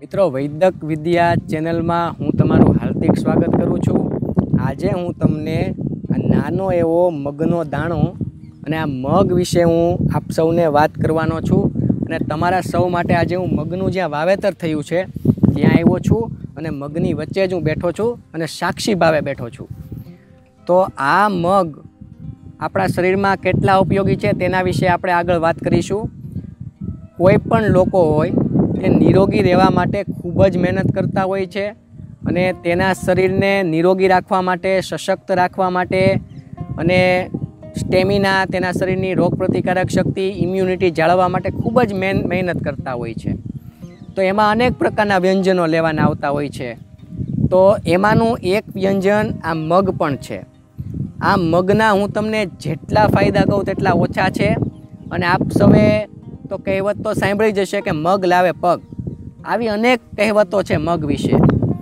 મિત્રો વૈદક વિદ્યા ચેનલમાં હું તમારું હાર્દિક સ્વાગત કરું છું। આજે હું તમને આ નાનો એવો મગનો દાણો અને આ મગ વિશે હું આપ સૌને વાત કરવાનો છું અને તમારા સૌ માટે આજે હું મગનું જ્યાં વાવેતર થયું છે ત્યાં આવ્યો છું અને મગની વચ્ચે જ હું બેઠો છું અને સાક્ષી ભાવે બેઠો છું। તો આ મગ આપણા શરીરમાં કેટલા ઉપયોગી છે તેના વિશે આપણે આગળ વાત કરીશું। કોઈ પણ લોકો હોય તે નિરોગી રહેવા માટે ખૂબ જ મહેનત કરતા હોય છે અને તેના શરીરને નિરોગી રાખવા માટે, સશક્ત રાખવા માટે અને સ્ટેમિના, તેના શરીરની રોગપ્રતિકારક શક્તિ, ઇમ્યુનિટી જાળવવા માટે ખૂબ જ મહેનત કરતા હોય છે। તો એમાં અનેક પ્રકારના વ્યંજનો લેવાના આવતા હોય છે। તો એમાંનું એક વ્યંજન આ મગ પણ છે। આ મગના હું તમને જેટલા ફાયદા કહું તેટલા ઓછા છે અને આપ સૌએ તો કહેવત તો સાંભળી જશે કે મગ લાવે પગ, આવી અનેક કહેવતો છે મગ વિશે।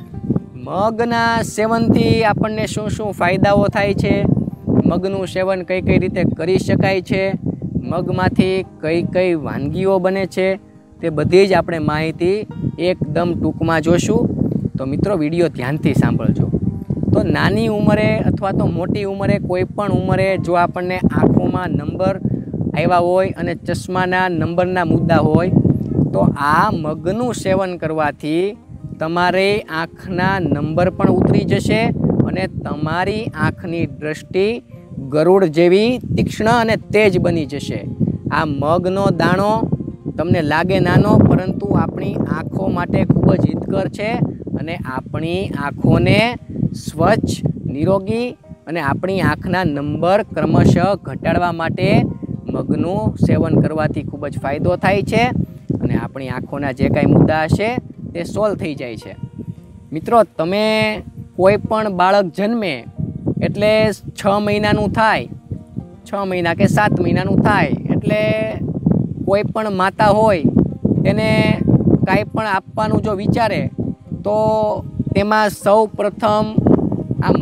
મગના સેવનથી આપણને શું શું ફાયદાઓ થાય છે, મગનું સેવન કઈ કઈ રીતે કરી શકાય છે, મગમાંથી કઈ કઈ વાનગીઓ બને છે, તે બધી જ આપણે માહિતી એકદમ ટૂંકમાં જોશું। તો મિત્રો વિડીયો ધ્યાનથી સાંભળજો। તો નાની ઉંમરે અથવા તો મોટી ઉંમરે, કોઈ પણ ઉંમરે જો આપણને આંખોમાં નંબર આવ્યા હોય અને ચશ્માના નંબરના મુદ્દા હોય તો આ મગનું સેવન કરવાથી તમારી આંખના નંબર પણ ઉતરી જશે અને તમારી આંખની દ્રષ્ટિ ગરુડ જેવી તીક્ષ્ણ અને તેજ બની જશે। આ મગનો દાણો તમને લાગે નાનો, પરંતુ આપણી આંખો માટે ખૂબ જ હિતકર છે અને આપણી આંખોને સ્વચ્છ, નિરોગી અને આપણી આંખના નંબર ક્રમશઃ ઘટાડવા માટે મગનું સેવન કરવાથી ખૂબ જ ફાયદો થાય છે અને આપણી આંખોના જે કાંઈ મુદ્દા હશે તે સોલ્વ થઈ જાય છે। મિત્રો, તમે કોઈ પણ બાળક જન્મે એટલે 6 મહિનાનું થાય, 6 મહિના કે 7 મહિનાનું થાય એટલે કોઈ પણ માતા હોય તેને કાંઈ પણ આપવાનું જો વિચારે તો તેમાં સૌ પ્રથમ આ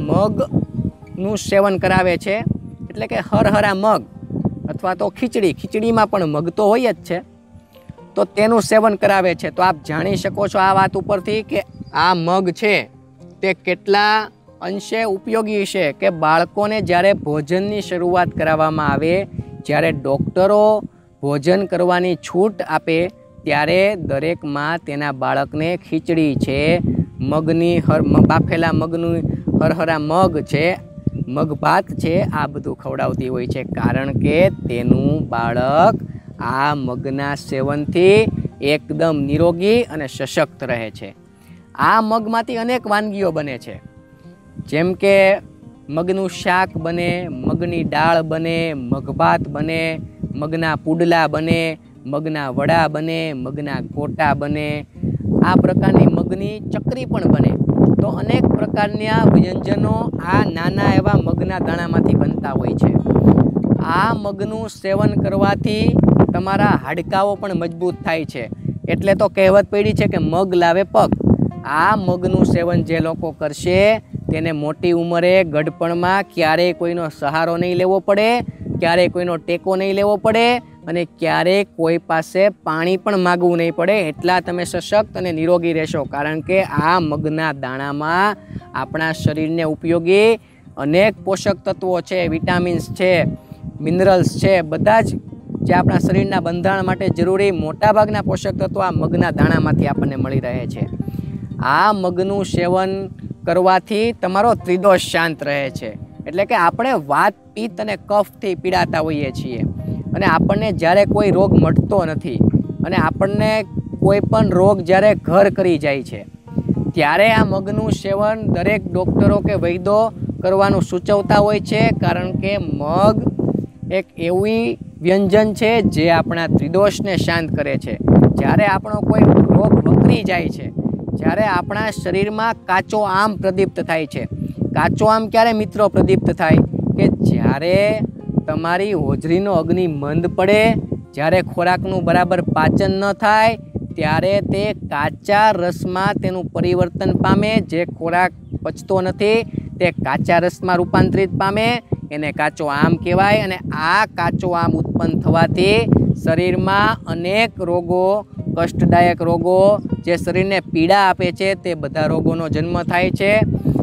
મગનું સેવન કરાવે છે, એટલે કે હરહરા મગ અથવા તો ખીચડીમાં પણ મગ તો હોય જ છે, તો તેનું સેવન કરાવે છે। તો આપ જાણી શકો છો આ વાત ઉપરથી કે આ મગ છે તે કેટલા અંશે ઉપયોગી છે કે બાળકોને જ્યારે ભોજનની શરૂઆત કરાવવામાં આવે, જ્યારે ડૉક્ટરો ભોજન કરવાની છૂટ આપે ત્યારે દરેક માં તેના બાળકને ખીચડી છે, મગની બાફેલા મગનું હરહરા મગ છે, મગ ભાત છે, આ બધું ખવડાવતી હોય છે, કારણ કે તેનું બાળક આ મગના સેવનથી એકદમ નિરોગી અને સશક્ત રહે છે। આ મગમાંથી અનેક વાનગીઓ બને છે, જેમ કે મગનું શાક બને, મગની દાળ બને, મગભાત બને, મગના પુડલા બને, મગના વડા બને, મગના ગોટા બને, આ પ્રકારની મગની ચકરી પણ બને। તો અનેક પ્રકારના વ્યંજનો આ નાના એવા મગના દાણામાંથી બનતા હોય છે। આ મગનું સેવન કરવાથી તમારા હાડકાઓ પણ મજબૂત થાય છે, એટલે તો કહેવત પડી છે કે મગ લાવે પગ। આ મગનું સેવન જે લોકો કરશે તેને મોટી ઉંમરે ગડપણમાં ક્યારેય કોઈનો સહારો નહીં લેવો પડે, ક્યારેય કોઈનો ટેકો નહીં લેવો પડે અને ક્યારેય કોઈ પાસે પાણી પણ માગવું નહીં પડે। એટલા તમે સશક્ત અને નિરોગી રહેશો, કારણ કે આ મગના દાણામાં આપણા શરીરને ઉપયોગી અનેક પોષક તત્વો છે, વિટામિન્સ છે, મિનરલ્સ છે, બધા જ જે આપણા શરીરના બંધારણ માટે જરૂરી મોટાભાગના પોષક તત્વો આ મગના દાણામાંથી આપણને મળી રહે છે। આ મગનું સેવન કરવાથી તમારો ત્રિદોષ શાંત રહે છે, એટલે કે આપણે વાત, પિત્ત અને કફથી પીડાતા હોઈએ છીએ અને આપણને જ્યારે કોઈ રોગ મટતો નથી અને આપણને કોઈ પણ રોગ જ્યારે ઘર કરી જાય છે ત્યારે આ મગનું સેવન દરેક ડૉક્ટરો કે વૈદ્યો કરવાનું સૂચવતા હોય છે, કારણ કે મગ એક એવી વ્યંજન છે જે આપણા ત્રિદોષને શાંત કરે છે। જ્યારે આપણો કોઈ રોગ વકરી જાય છે, જ્યારે આપણા શરીરમાં કાચો આમ પ્રદીપ્ત થાય છે, કાચો આમ ક્યારે મિત્રો પ્રદીપ્ત થાય કે જ્યારે તમારી હોજરીનો અગ્નિ મંદ પડે, જ્યારે ખોરાકનું બરાબર પાચન ન થાય ત્યારે તે કાચા રસમાં તેનું પરિવર્તન પામે, જે ખોરાક પચતો નથી તે કાચા રસમાં રૂપાંતરિત પામે, એને કાચો આમ કહેવાય। અને આ કાચો આમ ઉત્પન્ન થવાથી શરીરમાં અનેક રોગો કષ્ટદાયક રોગો, જે શરીરને પીડા આપે છે, તે બધા રોગોનો જન્મ થાય છે।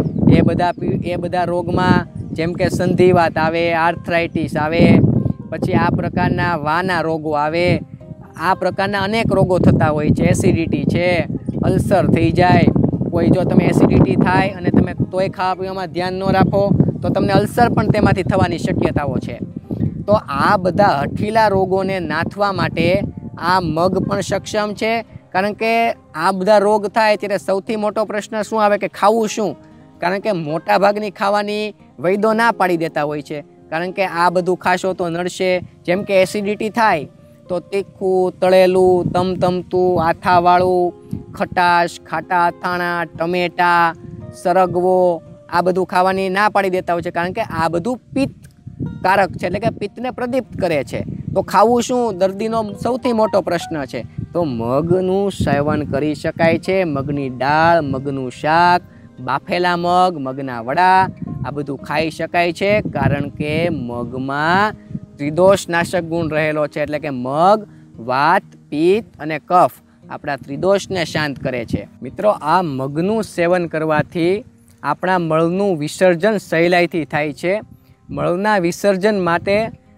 એ બધા રોગમાં જેમ કે સંધિવાત આવે, આર્થરાઇટિસ આવે, પછી આ પ્રકારના વાના રોગો આવે, આ પ્રકારના અનેક રોગો થતા હોય છે। એસિડિટી છે, અલ્સર થઈ જાય, કોઈ જો તમે એસિડિટી થાય અને તમે તોય ખાવા પીવામાં ધ્યાન ન રાખો તો તમને અલ્સર પણ તેમાંથી થવાની શક્યતાઓ છે। તો આ બધા હઠીલા રોગોને નાથવા માટે આ મગ પણ સક્ષમ છે। કારણ કે આ બધા રોગ થાય ત્યારે સૌથી મોટો પ્રશ્ન શું આવે કે ખાવું શું? કારણ કે મોટા ભાગની ખાવાની વૈદ્યો ના પાડી દેતા હોય છે, કારણ કે આ બધું ખાશો તો નડશે। જેમ કે એસિડિટી થાય તો તીખું, તળેલું, તમતમતું, આથાવાળું, ખટાશ, ખાટા અથાણા, ટમેટા, સરગવો, આ બધું ખાવાની ના પાડી દેતા હોય છે, કારણ કે આ બધું પિત્તકારક છે, એટલે કે પિત્તને પ્રદીપ્ત કરે છે। તો ખાવું શું દર્દીનો સૌથી મોટો પ્રશ્ન છે। તો મગનું સેવન કરી શકાય છે। મગની દાળ, મગનું શાક, બાફેલા મગ, મગના વડા, આ બધું ખાઈ શકાય છે, કારણ કે મગમાં ત્રિદોષનાશક ગુણ રહેલો છે। એટલે કે મગ વાત, પિત્ત અને કફ આપણા ત્રિદોષને શાંત કરે છે। મિત્રો, આ મગનું સેવન કરવાથી આપણા મળનું વિસર્જન સહેલાઈથી થાય છે। મળના વિસર્જન માટે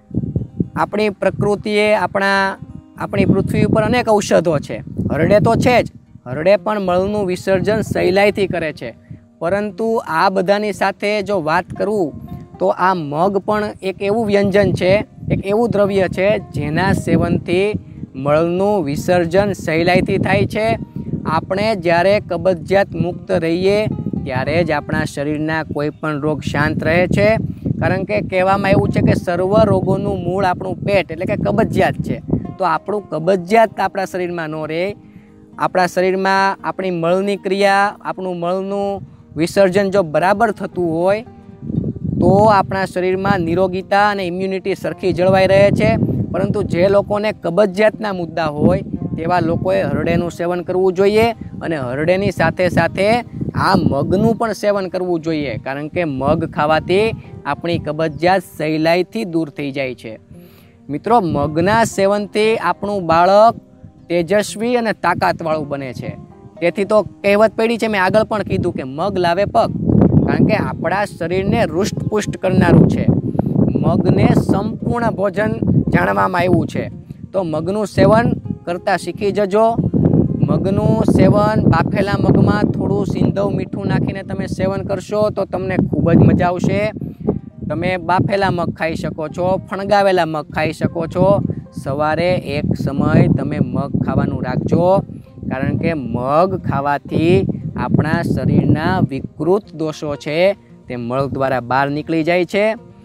આપણી પ્રકૃતિએ આપણી પૃથ્વી ઉપર અનેક ઔષધો છે। હરડે તો છે જ, હરડે પણ મળનું વિસર્જન સહેલાઈથી કરે છે। પરંતુ આ બધાની સાથે જો વાત કરું તો આ મગ પણ એક એવું વ્યંજન છે, એક એવું દ્રવ્ય છે જેના સેવનથી મળનું વિસર્જન સહેલાઈથી થાય છે। આપણે જ્યારે કબજિયાત મુક્ત રહીએ ત્યારે જ આપણા શરીરના કોઈ પણ રોગ શાંત રહે છે। કારણ કે કહેવામાં એવું છે કે સર્વ રોગોનું મૂળ આપણું પેટ એટલે કે કબજિયાત છે। તો આપણું કબજિયાત આપણા શરીરમાં ન રહે, આપણા શરીરમાં આપણી મળની ક્રિયા, આપણું મળનું વિસર્જન જો બરાબર થતું હોય તો આપણા શરીરમાં નિરોગીતા અને ઇમ્યુનિટી સરખી જળવાઈ રહે છે। પરંતુ જે લોકોને કબજિયાતના મુદ્દા હોય તેવા લોકોએ હરડેનું સેવન કરવું જોઈએ, અને હરડેની સાથે સાથે આ મગનું પણ સેવન કરવું જોઈએ, કારણ કે મગ ખાવાથી આપણી કબજિયાત સહેલાઈથી દૂર થઈ જાય છે। મિત્રો, મગના સેવનથી આપણું બાળક તેજસ્વી અને તાકાતવાળું બને છે। તેથી તો કહેવત પડી છે, મેં આગળ પણ કીધું કે મગ લાવે પગ, કારણ કે આપણા શરીરને રૂષ્ટપુષ્ટ કરનારું છે। મગને સંપૂર્ણ ભોજન જાણવામાં આવ્યું છે। તો મગનું સેવન કરતાં શીખી જજો। મગનું સેવન બાફેલા મગમાં થોડું સિંધવ મીઠું નાખીને તમે સેવન કરશો તો તમને ખૂબ જ મજા આવશે। તમે બાફેલા મગ ખાઈ શકો છો, ફણગાવેલા મગ ખાઈ શકો છો। સવારે એક સમય તમે મગ ખાવાનું રાખજો, કારણ કે મગ ખાવાથી આપણા શરીરના વિકૃત દોષો છે તે મળ દ્વારા બહાર નીકળી જાય છે।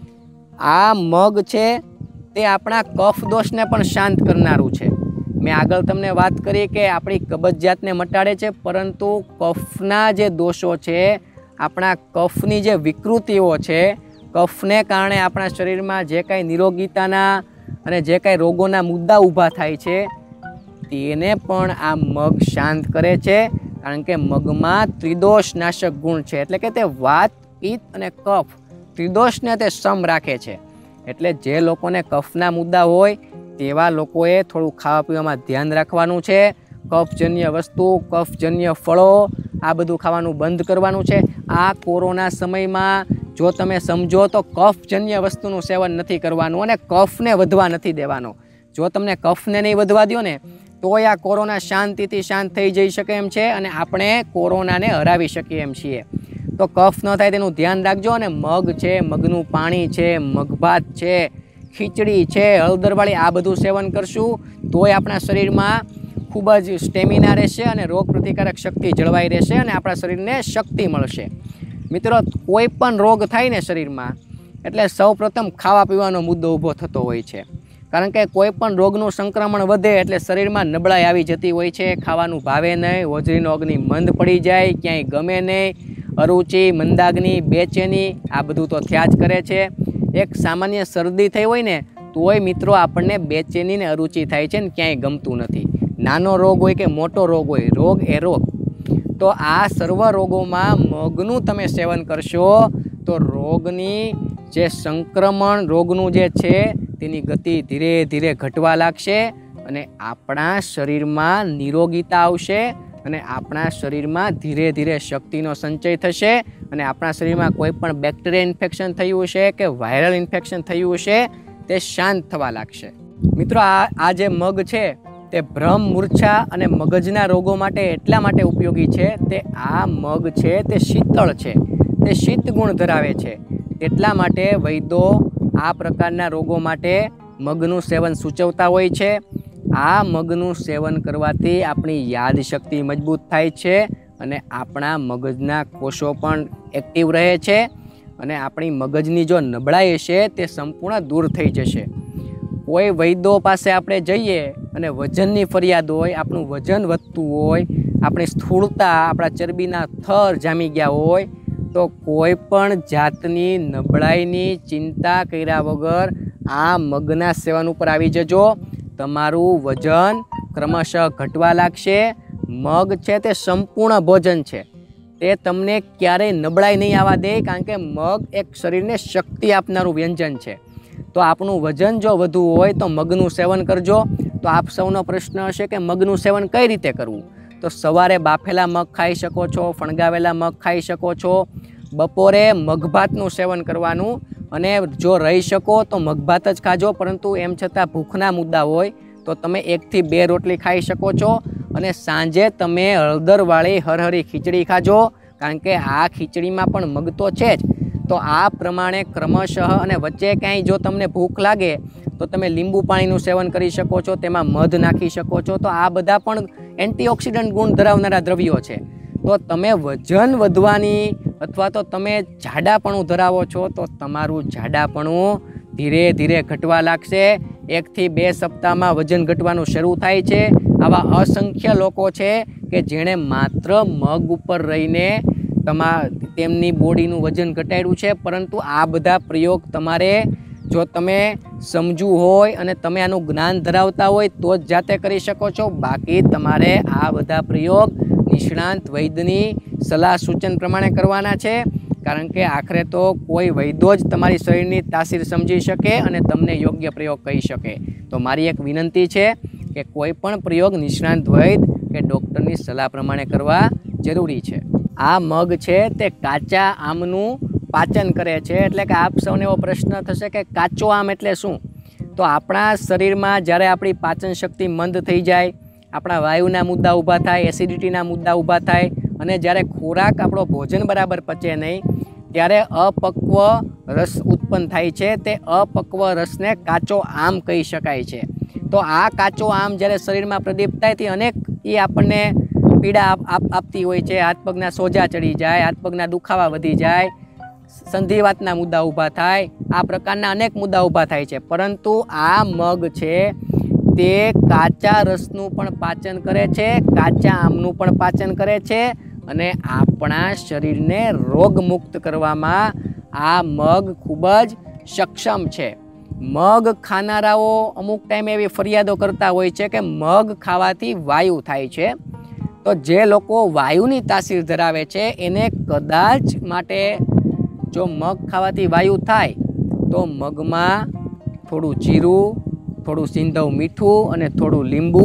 આ મગ છે તે આપણા કફ દોષને પણ શાંત કરનારું છે। મેં આગળ તમને વાત કરી કે આપણી કબજિયાતને મટાડે છે, પરંતુ કફના જે દોષો છે, આપણા કફની જે વિકૃતિઓ છે, કફને કારણે આપણા શરીરમાં જે કાંઈ નિરોગીતાના અને જે કાંઈ રોગોના મુદ્દા ઊભા થાય છે તેને પણ આ મગ શાંત કરે છે। કારણ કે મગમાં ત્રિદોષનાશક ગુણ છે, એટલે કે તે વાત, પિત્ત અને કફ ત્રિદોષને તે સમ રાખે છે। એટલે જે લોકોને કફના મુદ્દા હોય તેવા લોકોએ થોડું ખાવા પીવામાં ધ્યાન રાખવાનું છે। કફજન્ય વસ્તુ, કફજન્ય ફળો, આ બધું ખાવાનું બંધ કરવાનું છે। આ કોરોના સમયમાં જો તમે સમજો તો કફજન્ય વસ્તુનું સેવન નથી કરવાનું અને કફને વધવા નથી દેવાનો। જો તમને કફને નહીં વધવા દો ને તોય આ કોરોના શાંતિથી શાંત થઈ જઈ શકે એમ છે, અને આપણે કોરોનાને હરાવી શકીએ એમ છીએ। તો કફ ન થાય તેનું ધ્યાન રાખજો। અને મગ છે, મગનું પાણી છે, મગભાત છે, ખીચડી છે, હળદરવાળી, આ બધું સેવન કરશું તોય આપણા શરીરમાં ખૂબ જ સ્ટેમિના રહેશે અને રોગ પ્રતિકારક શક્તિ જળવાઈ રહેશે અને આપણા શરીરને શક્તિ મળશે। મિત્રો, કોઈ પણ રોગ થાય ને શરીરમાં એટલે સૌપ્રથમ ખાવા પીવાનો મુદ્દો ઊભો થતો હોય છે, કારણ કે કોઈ પણ રોગનું સંક્રમણ વધે એટલે શરીરમાં નબળાઈ આવી જતી હોય છે। ખાવાનું ભાવે નહીં, હોજરીનો અગ્નિ મંદ પડી જાય, ક્યાંય ગમે નહીં, અરુચિ, મંદાગ્નિ, બેચેની, આ બધું તો થયા જ કરે છે। એક સામાન્ય શરદી થઈ હોય ને તોય મિત્રો આપણને બેચેની ને અરુચિ થાય છે ને ક્યાંય ગમતું નથી। નાનો રોગ હોય કે મોટો રોગ હોય, રોગ એ રોગ। તો આ સર્વ રોગોમાં મગનું તમે સેવન કરશો તો રોગની જે સંક્રમણ રોગનું જે છે તેની ગતિ ધીરે ધીરે ઘટવા લાગશે અને આપણા શરીરમાં નિરોગીતા આવશે અને આપણા શરીરમાં ધીરે ધીરે શક્તિનો સંચય થશે અને આપણા શરીરમાં કોઈ પણ બેક્ટેરિયા ઇન્ફેક્શન થયું હશે કે વાયરલ ઇન્ફેક્શન થયું હશે તે શાંત થવા લાગશે. મિત્રો, આ જે મગ છે તે ભ્રમ, મૂર્છા અને મગજના રોગો માટે એટલા માટે ઉપયોગી છે તે આ મગ છે તે શીતળ છે, તે શીત ગુણ ધરાવે છે. એટલા માટે વૈદ્યો આ પ્રકારના રોગો માટે મગનું સેવન સૂચવતા હોય છે. આ મગનું સેવન કરવાથી આપણી યાદશક્તિ મજબૂત થાય છે અને આપણા મગજના કોષો પણ એક્ટિવ રહે છે અને આપણી મગજની જો નબળાઈ હશે તે સંપૂર્ણ દૂર થઈ જશે. કોઈ વૈદ્યો પાસે આપણે જઈએ અને વજનની ફરિયાદ હોય, આપણું વજન વધતું હોય, આપણી સ્થૂળતા, આપણા ચરબીના થર જામી ગયા હોય, તો કોઈ પણ જાતની નબળાઈની ચિંતા કર્યા વગર આ મગના સેવન ઉપર આવી જજો. તમારું વજન ક્રમશઃ ઘટવા લાગશે. મગ છે તે સંપૂર્ણ ભોજન છે, તે તમને ક્યારેય નબળાઈ નહીં આવવા દે, કારણ કે મગ એક શરીરને શક્તિ આપનારું વ્યંજન છે. તો આપણું વજન જો વધુ હોય તો મગનું સેવન કરજો. તો આપ સૌનો પ્રશ્ન હશે કે મગનું સેવન કઈ રીતે કરવું? તો સવારે બાફેલા મગ ખાઈ શકો છો, ફણગાવેલા મગ ખાઈ શકો છો. બપોરે મગભાતનું સેવન કરવાનું અને જો રહી શકો તો મગભાત જ ખાજો, પરંતુ એમ છતાં ભૂખના મુદ્દા હોય તો તમે 1 થી 2 રોટલી ખાઈ શકો છો. અને સાંજે તમે હળદરવાળી હરહરી ખીચડી ખાજો, કારણ કે આ ખીચડીમાં પણ મગ તો છે જ. તો આ પ્રમાણે ક્રમશઃ, અને વચ્ચે ક્યાંય જો તમને ભૂખ લાગે તો તમે લીંબુ પાણીનું સેવન કરી શકો છો, તેમાં મધ નાખી શકો છો. તો આ બધા પણ એન્ટીઓક્સિડન્ટ ગુણ ધરાવનારા દ્રવ્યો છે. તો તમે વજન વધવાની અથવા તો તમે જાડાપણું ધરાવો છો તો તમારું જાડાપણું ધીરે ધીરે ઘટવા લાગશે. 1 થી 2 સપ્તાહમાં વજન ઘટવાનું શરૂ થાય છે. આવા અસંખ્ય લોકો છે કે જેણે માત્ર મગ ઉપર રહીને તેમની બોડીનું વજન ઘટાડ્યું છે. પરંતુ આ બધા પ્રયોગ તમારે, જો તમે સમજવું હોય અને તમે આનું જ્ઞાન ધરાવતા હોય તો જ જાતે કરી શકો છો. બાકી તમારે આ બધા પ્રયોગ નિષ્ણાંત વૈદ્યની સલાહ સૂચન પ્રમાણે કરવાના છે, કારણ કે આખરે તો કોઈ વૈદ્યો જ તમારી શરીરની તાસીર સમજી શકે અને તમને યોગ્ય પ્રયોગ કહી શકે. તો મારી એક વિનંતી છે કે કોઈ પણ પ્રયોગ નિષ્ણાંત વૈદ્ય કે ડૉક્ટરની સલાહ પ્રમાણે કરવા જરૂરી છે. આ મગ છે તે કાચા આમનું પાચન કરે છે. એટલે કે આપ સૌને એવો પ્રશ્ન થશે કે કાચો આમ એટલે શું? તો આપણા શરીરમાં જ્યારે આપણી પાચન શક્તિ મંદ થઈ જાય, આપણા વાયુના મુદ્દા ઊભા થાય, એસિડિટીના મુદ્દા ઊભા થાય અને જ્યારે ખોરાક આપણો ભોજન બરાબર પચે નહીં, ત્યારે અપક્વ રસ ઉત્પન્ન થાય છે. તે અપક્વ રસને કાચો આમ કહી શકાય છે. તો આ કાચો આમ જ્યારે શરીરમાં પ્રદીપ્ત થાય તે અનેક આપણને પીડા આપતી હોય છે. હાથ પગના સોજા ચડી જાય, હાથ પગના દુખાવા વધી જાય, સંધિવાતના મુદ્દા ઊભા થાય, આ પ્રકારના અનેક મુદ્દા ઊભા થાય છે. પરંતુ આ મગ છે તે કાચા રસનું પણ પાચન કરે છે, કાચા આમનું પણ પાચન કરે છે અને આપણા શરીરને રોગમુક્ત કરવામાં આ મગ ખૂબ જ સક્ષમ છે. મગ ખાનારાઓ અમુક ટાઈમે એવી ફરિયાદો કરતા હોય છે કે મગ ખાવાથી વાયુ થાય છે. તો જે લોકો વાયુની તાસીર ધરાવે છે એને કદાચ માટે જો મગ ખાવાથી વાયુ થાય તો મગમાં થોડું જીરું, થોડું સિંધવ મીઠું અને થોડું લીંબુ,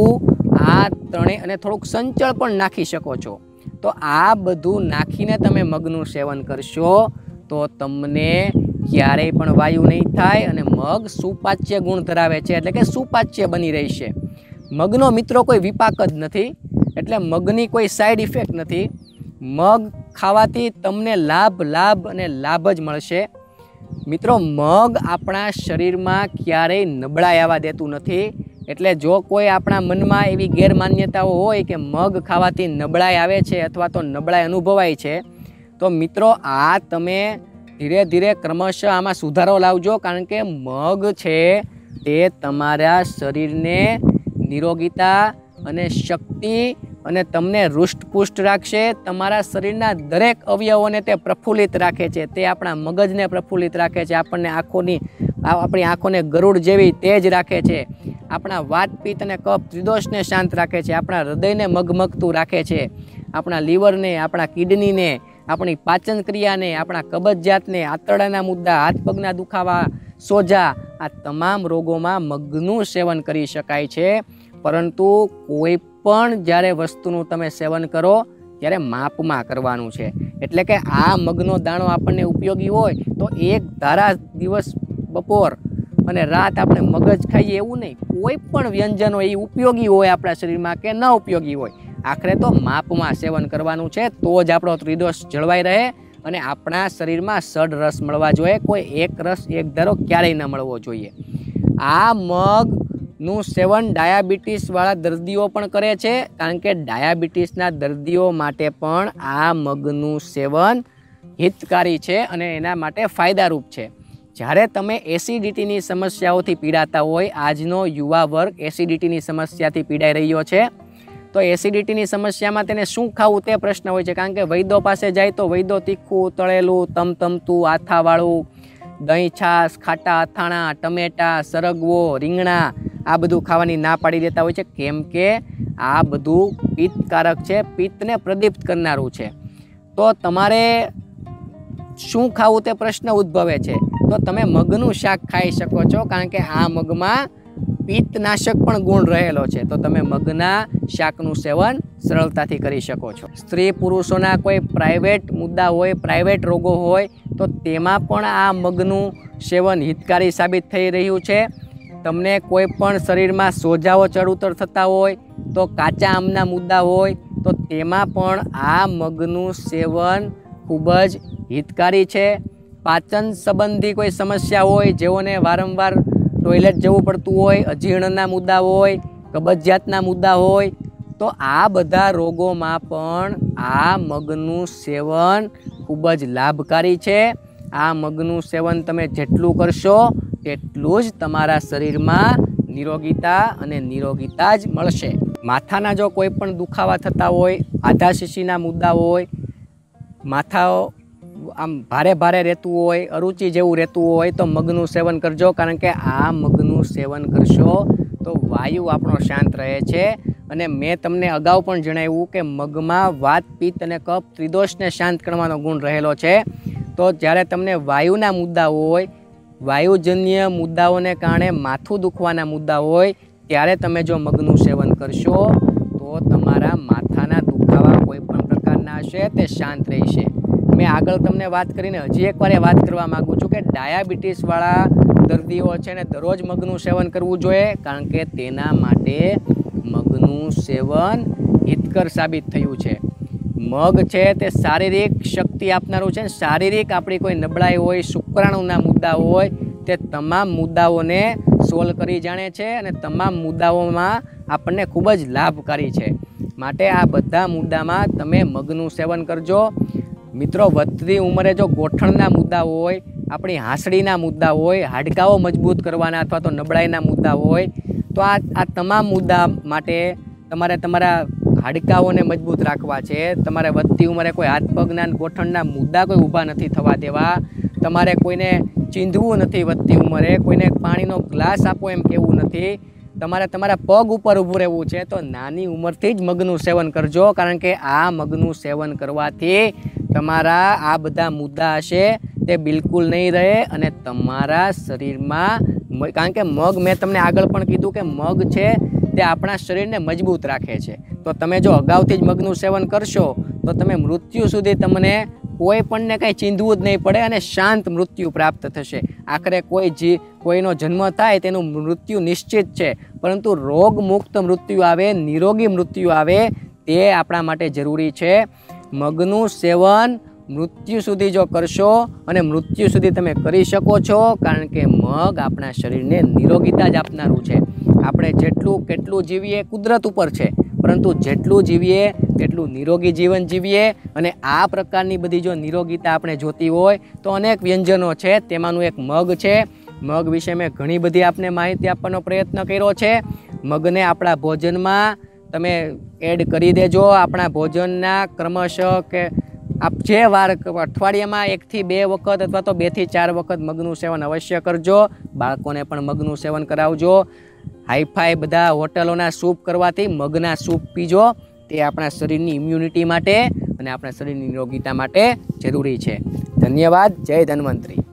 આ ત્રણેય અને થોડુંક સંચળ પણ નાખી શકો છો. તો આ બધું નાખીને તમે મગનું સેવન કરશો તો તમને ક્યારેય પણ વાયુ નહીં થાય અને મગ સુપાચ્ય ગુણ ધરાવે છે, એટલે કે સુપાચ્ય બની રહેશે. મગનો મિત્રો કોઈ વિપાક જ નથી, એટલે મગની કોઈ સાઈડ ઇફેક્ટ નથી. મગ ખાવાથી તમને લાભ અને લાભ જ મળશે. મિત્રો, મગ આપણા શરીરમાં ક્યારેય નબળાઈ આવવા દેતું નથી. એટલે જો કોઈ આપણા મનમાં એવી ગેરમાન્યતાઓ હોય કે મગ ખાવાથી નબળાઈ આવે છે અથવા તો નબળાઈ અનુભવાય છે, તો મિત્રો આ તમે ધીરે ધીરે ક્રમશઃ આમાં સુધારો લાવજો. કારણ કે મગ છે તે તમારા શરીરને નિરોગીતા અને શક્તિ અને તમને હૃષ્ટપુષ્ટ રાખશે. તમારા શરીરના દરેક અવયવોને તે પ્રફુલ્લિત રાખે છે. તે આપણા મગજને પ્રફુલ્લિત રાખે છે, આપણને આપણી આંખોને ગરુડ જેવી તેજ રાખે છે, આપણા વાત પિત્ત અને કફ ત્રિદોષને શાંત રાખે છે, આપણા હૃદયને મગમગતું રાખે છે, આપણા લીવરને, આપણા કિડનીને, આપણી પાચન ક્રિયાને, આપણા કબજિયાતને, આંતરડાના મુદ્દા, હાથ પગના દુખાવા, સોજા, આ તમામ રોગોમાં મગનું સેવન કરી શકાય છે. પરંતુ કોઈ પણ જ્યારે વસ્તુનું તમે સેવન કરો ત્યારે માપમાં કરવાનું છે. એટલે કે આ મગનો દાણો આપણને ઉપયોગી હોય તો એક ધારા દિવસ બપોર અને રાત આપણે મગજ ખાઈએ એવું નહીં. કોઈ પણ વ્યંજનો એ ઉપયોગી હોય આપણા શરીરમાં કે ન ઉપયોગી હોય, આખરે તો માપમાં સેવન કરવાનું છે. તો જ આપણો ત્રિદોષ જળવાઈ રહે અને આપણા શરીરમાં ષડ રસ મળવા જોઈએ. કોઈ એક રસ એક ધારો ક્યારેય ન મળવો જોઈએ. આ મગનું સેવન ડાયાબિટીસવાળા દર્દીઓ પણ કરે છે, કારણ કે ડાયાબિટીસના દર્દીઓ માટે પણ આ મગનું સેવન હિતકારી છે અને એના માટે ફાયદારૂપ છે. જ્યારે તમે એસિડિટીની સમસ્યાઓથી પીડાતા હોય, આજનો યુવા વર્ગ એસિડિટીની સમસ્યાથી પીડાઈ રહ્યો છે, તો એસિડિટીની સમસ્યામાં તેને શું ખાવું તે પ્રશ્ન હોય છે. કારણ કે વૈદ્યો પાસે જાય તો વૈદ્યો તીખું, તળેલું, તમતમતું, આથાવાળું, દહીં, છાશ, ખાટા અથાણા, ટમેટા, સરગવો, રીંગણા આ બધું ખાવાની ના પાડી દેતા હોય છે. કેમ કે આ બધું પિત્તકારક છે, પિત્તને પ્રદીપ્ત કરનારું છે. તો તમારે શું ખાવું તે પ્રશ્ન ઉદ્ભવે છે. તો તમે મગનું શાક ખાઈ શકો છો, કારણ કે આ મગમાં પિત્તનાશક પણ ગુણ રહેલો છે. તો તમે મગના શાકનું સેવન સરળતાથી કરી શકો છો. સ્ત્રી પુરુષોના કોઈ પ્રાઇવેટ મુદ્દા હોય, પ્રાઇવેટ રોગો હોય, તો તેમાં પણ આ મગનું સેવન હિતકારી સાબિત થઈ રહ્યું છે. તમને કોઈ પણ શરીરમાં સોજાઓ ચડ ઉતર થતા હોય, તો કાચા આમના મુદ્દા હોય, તો તેમાં પણ આ મગનું સેવન ખૂબ જ હિતકારી છે. પાચન સંબંધી કોઈ સમસ્યા હોય, જેઓને વારંવાર ટોયલેટ જવું પડતું હોય, અજીર્ણના મુદ્દા હોય, કબજિયાતના મુદ્દા હોય, તો આ બધા રોગોમાં પણ આ મગનું સેવન ખૂબ જ લાભકારી છે. આ મગનું સેવન તમે જેટલું કરશો તેટલું જ તમારા શરીરમાં નિરોગીતા અને નિરોગીતા જ મળશે. માથાના જો કોઈ પણ દુખાવા થતા હોય, આધાશીશીના મુદ્દા હોય, માથા આમ ભારે ભારે રહેતું હોય, અરુચિ જેવું રહેતું હોય, તો મગનું સેવન કરજો. કારણ કે આ મગનું સેવન કરશો તો વાયુ આપણો શાંત રહે છે. અને મેં તમને અગાઉ પણ જણાવ્યું કે મગમાં વાત, પિત્ત અને કફ ત્રિદોષને શાંત કરવાનો ગુણ રહેલો છે. તો જ્યારે તમને વાયુના મુદ્દા હોય, વાયુજન્ય મુદ્દાઓને કારણે માથું દુખવાના મુદ્દા હોય, ત્યારે તમે જો મગનું સેવન કરશો તો તમારા માથાના દુખાવા કોઈ પણ પ્રકારના હશે તે શાંત રહેશે. મેં આગળ તમને વાત કરીને હજી એકવાર વાત કરવા માગું છું કે ડાયાબિટીસવાળા દર્દીઓ છે ને દરરોજ મગનું સેવન કરવું જોઈએ, કારણ કે તેના માટે મગનું સેવન હિતકર સાબિત થયું છે. મગ છે તે શારીરિક શક્તિ આપનારું છે. શારીરિક આપણી કોઈ નબળાઈ હોય, શુક્રાણુના મુદ્દા હોય, તે તમામ મુદ્દાઓને સોલ્વ કરી જાણે છે અને તમામ મુદ્દાઓમાં આપણને ખૂબ જ લાભકારી છે. માટે આ બધા મુદ્દામાં તમે મગનું સેવન કરજો. મિત્રો, વધતી ઉંમરે જો ગોઠણના મુદ્દા હોય, આપણી હાંસડીના મુદ્દા હોય, હાડકાઓ મજબૂત કરવાના અથવા તો નબળાઈના મુદ્દા હોય, તો આ તમામ મુદ્દા માટે તમારે તમારા હાડકાઓને મજબૂત રાખવા છે. તમારે વધતી ઉંમરે કોઈ હાથ પગના ગોઠણના મુદ્દા કોઈ ઊભા નથી થવા દેવા. તમારે કોઈને ચીંધવું નથી વધતી ઉંમરે, કોઈને પાણીનો ગ્લાસ આપો એમ કહેવું નથી. તમારે તમારા પગ ઉપર ઊભું રહેવું છે. તો નાની ઉંમરથી જ મગનું સેવન કરજો, કારણ કે આ મગનું સેવન કરવાથી તમારા આ બધા મુદ્દા હશે તે બિલકુલ નહીં રહે અને તમારા શરીરમાં, કારણ કે મગ, મેં તમને આગળ પણ કીધું કે મગ છે તે આપણા શરીરને મજબૂત રાખે છે. તો તમે જો અગાઉથી જ મગનું સેવન કરશો તો તમે મૃત્યુ સુધી તમને કોઈ પણને કંઈ ચીંધવું જ નહીં પડે અને શાંત મૃત્યુ પ્રાપ્ત થશે. આખરે કોઈનો જન્મ થાય તેનું મૃત્યુ નિશ્ચિત છે, પરંતુ રોગમુક્ત મૃત્યુ આવે, નિરોગી મૃત્યુ આવે, તે આપણા માટે જરૂરી છે. મગનું સેવન મૃત્યુ સુધી જો કરશો, અને મૃત્યુ સુધી તમે કરી શકો છો, કારણ કે મગ આપણા શરીરને નિરોગીતા જ આપનારું છે. આપણે જેટલું કેટલું જીવીએ કુદરત ઉપર છે, પરંતુ જેટલું જીવીએ તેટલું નિરોગી જીવન જીવીએ. અને આ પ્રકારની બધી જો નિરોગીતા આપણે જોતી હોય તો અનેક વ્યંજનો છે, તેમાંનું એક મગ છે. મગ વિશે મેં ઘણી બધી આપને માહિતી આપવાનો પ્રયત્ન કર્યો છે. મગને આપણા ભોજનમાં તમે એડ કરી દેજો. આપણા ભોજનના ક્રમશઃ કે આપ જે વાર અઠવાડિયામાં 1 થી 2 વખત અથવા તો 2 થી 4 વખત મગનું સેવન અવશ્ય કરજો. બાળકોને પણ મગનું સેવન કરાવજો. હાઈફાઈ બધા હોટલોના સૂપ કરવાથી મગના સૂપ પીજો. તે આપણા શરીરની ઇમ્યુનિટી માટે અને આપણા શરીરની નિરોગીતા માટે જરૂરી છે. ધન્યવાદ. જય ધન્વંતરી.